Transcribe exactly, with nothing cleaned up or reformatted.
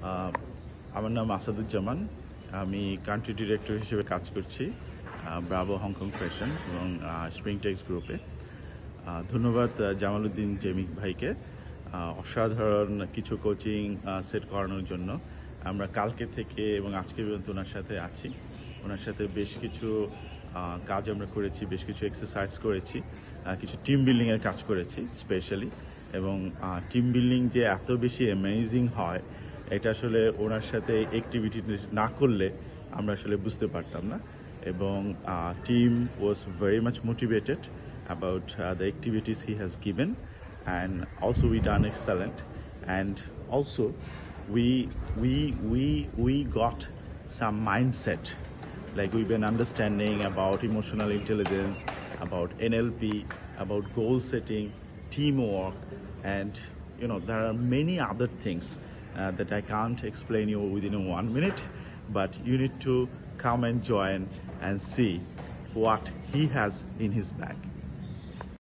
আহ, আমার নাম আসাদুজ্জামান। আমি কান্ট্রি ডিরেক্টর হিসেবে কাজ করছি ব্রাভো হংকং ফ্যাশন এবং স্প্রিং টেক্স গ্রুপে। ধন্যবাদ জামালউদ্দিন জেমিক ভাইকে অসাধারণ কিছু কোচিং সেট করানোর জন্য। আমরা কালকে থেকে এবং আজকে পর্যন্ত ওনার সাথে আছি। ওনার সাথে বেশ কিছু কাজ আমরা করেছি, বেশ কিছু এক্সারসাইজ করেছি, কিছু টিম বিল্ডিংয়ের কাজ করেছি স্পেশালি। এবং টিম বিল্ডিং যে এত বেশি অ্যামেজিং হয় এটা আসলে ওনার সাথে অ্যাক্টিভিটি না করলে আমরা আসলে বুঝতে পারতাম না। এবং team was very much motivated about uh, the activities he has given, and also we done excellent. And also we we we we got some mindset, like we've been understanding about emotional intelligence, about N L P, about goal setting, teamwork, and you know there are many other things uh, that I can't explain you within one minute, but you need to come and join and see what he has in his bag.